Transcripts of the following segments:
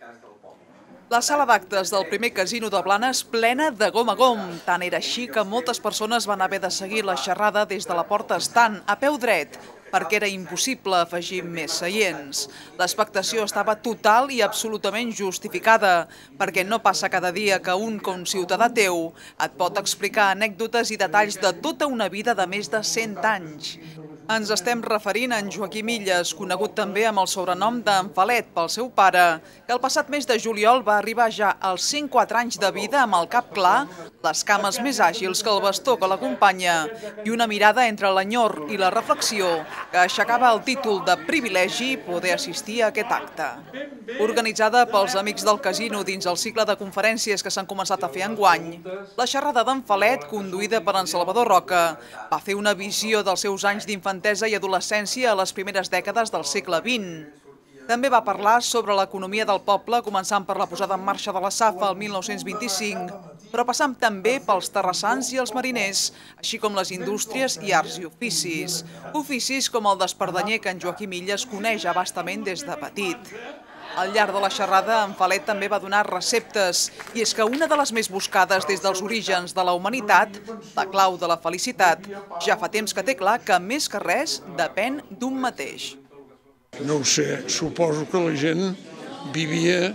La sala d'actes del primer casino de Blanes plena de gom a gom. Tant era així que moltes persones van haver de seguir la xerrada des de la porta estant, a peu dret, perquè era impossible afegir més seients. L'expectació estava total i absolutament justificada, perquè no passa cada dia que un conciutadà teu et pot explicar anècdotes i detalls de tota una vida de més de 100 anys. Ens estem referint a en Joaquim Illes, conegut també amb el sobrenom d'en Falet pel seu pare, que el passat mes de juliol va arribar ja als 104 anys de vida amb el cap clar, les cames més àgils que el bastó que l'acompanya i una mirada entre l'enyor i la reflexió que aixecava el títol de privilegi poder assistir a aquest acte. Organitzada pels amics del casino dins el cicle de conferències que s'han començat a fer enguany, la xerrada d'en Falet, conduïda per en Salvador Roca, va fer una visió dels seus anys d'infantesa i adolescència a les primeres dècades del segle XX. També va parlar sobre l'economia del poble, començant per la posada en marxa de la SAFA el 1925, però passant també pels terrassans i els mariners, així com les indústries i arts i oficis. Oficis com el d'espardenyer que en Joaquim Illes coneix abastament des de petit. Al llarg de la xerrada, en Falet també va donar receptes, i és que una de les més buscades des dels orígens de la humanitat, la clau de la felicitat, ja fa temps que té clar que més que res depèn d'un mateix. No ho sé, suposo que la gent vivia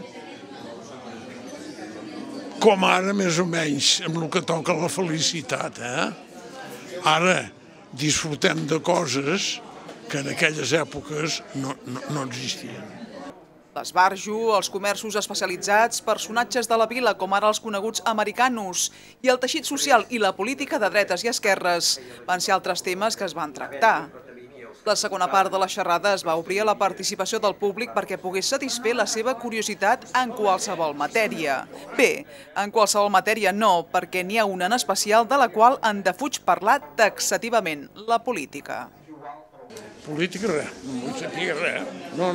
com ara, més o menys, amb el que toca la felicitat. Ara disfrutem de coses que en aquelles èpoques no existien. L'esbarjo, els comerços especialitzats, personatges de la vila com ara els coneguts americanos i el teixit social i la política de dretes i esquerres van ser altres temes que es van tractar. La segona part de la xerrada es va obrir a la participació del públic perquè pogués satisfer la seva curiositat en qualsevol matèria. Bé, en qualsevol matèria no, perquè n'hi ha una en especial de la qual en defuig parlar taxativament, la política. Política res, no vull saber res. No.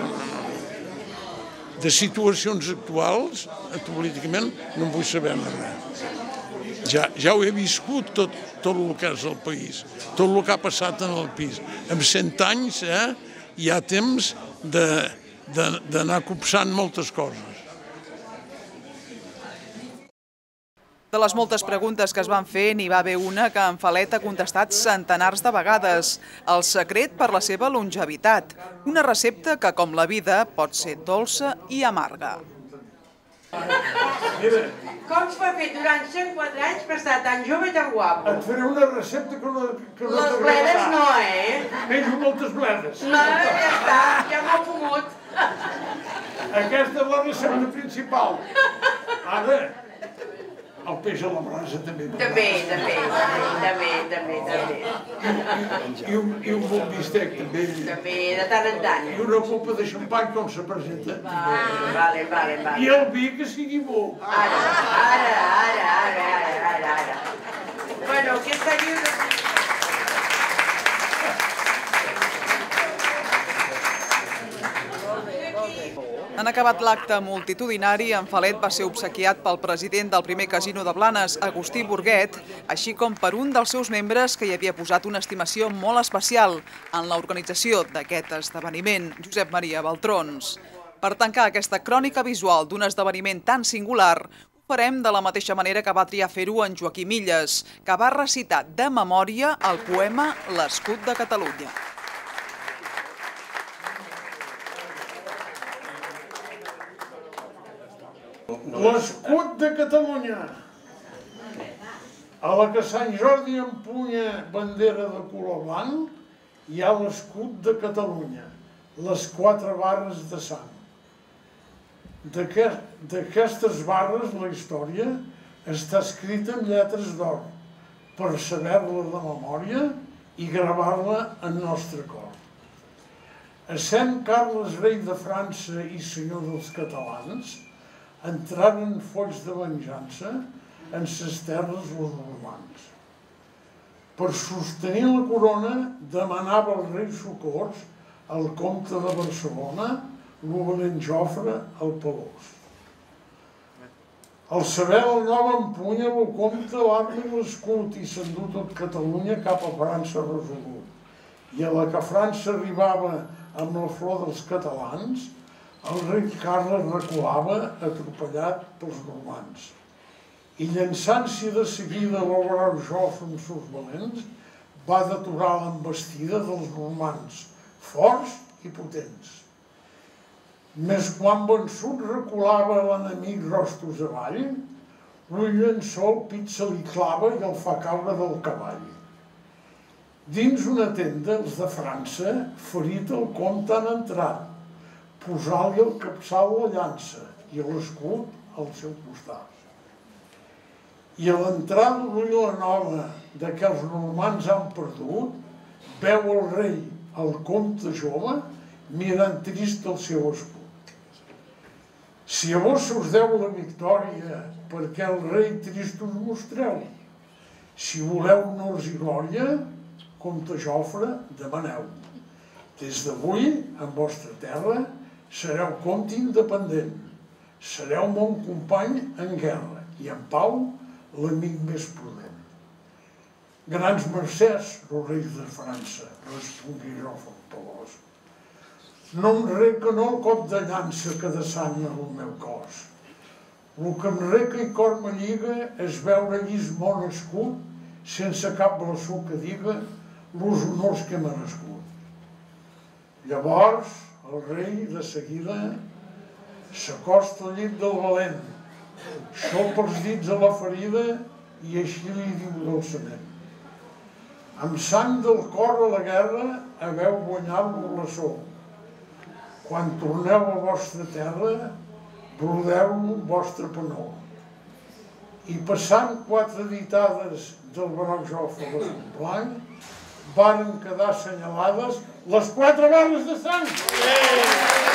De situacions actuals, políticament, no en vull saber res. Ja ho he viscut tot el que és el país, tot el que ha passat en el país. En 100 anys hi ha temps d'anar copsant moltes coses. De les moltes preguntes que es van fer, n'hi va haver una que en Falet ha contestat centenars de vegades. El secret per la seva longevitat. Una recepta que, com la vida, pot ser dolça i amarga. Com es va fer durant 104 anys per estar tan jove i tan guapo? Et faré una recepta que no Les bledes no, Menjo moltes bledes. No, ja està, ja m'ho he fumut. Aquesta és la recepta principal. Ara, el peix a la brasa també. També. I un bon bistec també. També, de tant en tant. I una copa de xampany com se presenta. Vale. I el vi que sigui bo. Ara. Bueno, aquesta lliure... En acabat l'acte multitudinari, en Falet va ser obsequiat pel president del primer casino de Blanes, Agustí Burguet, així com per un dels seus membres que hi havia posat una estimació molt especial en l'organització d'aquest esdeveniment, Josep Maria Baltrons. Per tancar aquesta crònica visual d'un esdeveniment tan singular, ho farem de la mateixa manera que va triar fer-ho en Joaquim Illes, que va recitar de memòria el poema L'escut de Catalunya. L'escut de Catalunya. A la que Sant Jordi empunya bandera de color blanc, hi ha l'escut de Catalunya, les 4 barres de sang. D'aquestes barres la història està escrita en lletres d'or, per saber-la de memòria i gravar-la en nostre cor. Essent Carles rei de França i senyor dels catalans, entraren folls de venjança en ses terres los normans. Per sostenir la corona demanava al rei socors al comte de Barcelona, lo valent Jofre el Pelós. Al saber el nom empunya el comte l'arma i l'escut i s'endú tot Catalunya cap a França resolut. I a la que França arribava amb la flor dels catalans, el rei Carles reculava atropellat pels normands i llançant-s'hi de seguida a l'obrar Jofre amb seus valents, va deturar l'embestida dels normands, forts i potents. Més quan vençut reculava l'enemic rostos avall, l'ull llençó el pit se li clava i el fa caure del cavall. Dins una tenda, els de França, ferit el comte han entrat, posant-li al capçal la llança i l'escut al seu costat. I a l'entrada d'ull la nova de que els normands han perdut, veu el rei, el comte jove, mirant trist el seu escut. Si a vos us deu la victòria, perquè el rei trist us mostreu. Si voleu honors i glòria, comte Jofre, demaneu. Des d'avui, en vostra terra, sereu comte independent. Sereu mon company en guerra i en pau, l'amic més prudent. Grans mercès, els reis de França, respongué Jofre pelós. No em reca no el cop de llança que dessanya el meu cos. El que em reca i cor me lliga és veure llis mon escut sense cap blasó que diga los honors que m'ha nascut. Llavors, el rei, de seguida, s'acosta al llit del valent, xopa els dits a la ferida i així li diu dolçament. Amb sang del cor a la guerra haveu guanyat la blasó. Quan torneu a vostra terra, brodeu el vostre penó. I passant 4 ditades del baroc Jofre de Montblanc, varen quedar assenyalades les 4 barres de sang.